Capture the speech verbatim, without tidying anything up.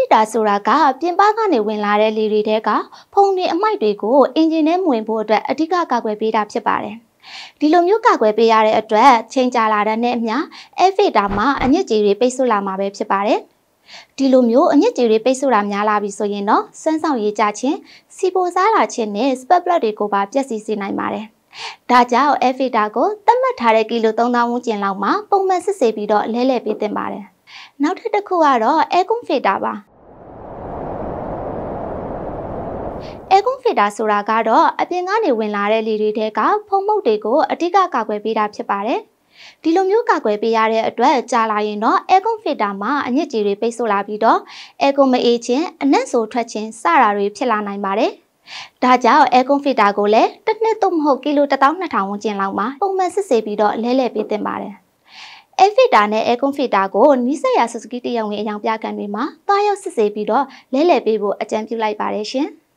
တာဆိုတာကပြင်ပကနေဝင်လာတဲ့လေတွေတဲကဖုံတွေအမိုက်တွေကိုအင်ဂျင်ထဲဝင်ဖို့အတွက်အဓိကကာကွယ်ပေးတာဖြစ်ပါတယ်။ဒီလိုမျိုးကာကွယ်ပေးရတဲ့အတွက်ချိန်ကြာလာတဲ့နဲ့အမျှ air filter မှာအညစ်အကြေးတွေပိတ်ဆို့လာမှာပဲဖြစ်ပါတယ်။ဒီလိုမျိုးအညစ်အကြေးတွေပိတ်ဆို့တာများလာပြီဆိုရင်တော့စွမ်းဆောင်ရည်ကျခြင်းစီပိုစားလာခြင်းနဲ့ spark plug တွေကိုပါပျက်စီးစေနိုင်ပါတယ်။ဒါကြောင့် air filter ကိုသတ်မှတ်ထားတဲ့ကီလိုသုံးသောင်းဝန်းကျင်လောက်မှာပုံမှန်စစ်ဆေးပြီးတော့လဲလှယ်ပေးသင့်ပါတယ်။နောက်ထပ်တစ်ခုကတော့ air filter ပါ။ air filter ဆိုတာကတော့အပြင်ကနေဝင်လာတဲ့လေတွေထဲကဖုံးမုတ်တွေကိုအဓိကကာကွယ်ပေးတာဖြစ်ပါတယ်။ဒီလိုမျိုးကာကွယ်ပေးရတဲ့အတွက်ကြာလာရင်တော့ air filter မှာအညစ်အကြေးတွေပိတ်ဆို့လာပြီးတော့ air မအေးခြင်းအနံ့ဆိုထွက်ခြင်းစတာတွေဖြစ်လာနိုင်ပါတယ်။ဒါကြောင့် air filter ကိုလည်းတစ်နှစ်သို့မဟုတ်ကီလိုတစ်သောင်းနှစ်ထောင်ဝန်းကျင်လောက်မှာပုံမှန်စစ်ဆေးပြီးတော့လဲလှယ်ပေးသင့်ပါတယ်။ air filter နဲ့ air filter ကိုနီးစပ်ရာ Suzuki တရုံဝင်အယောင်ပြကန်တွေမှာတွားရောက်စစ်ဆေးပြီးတော့လဲလှယ်ပေးဖို့အကြံပြုလိုက်ပါတယ်ရှင်။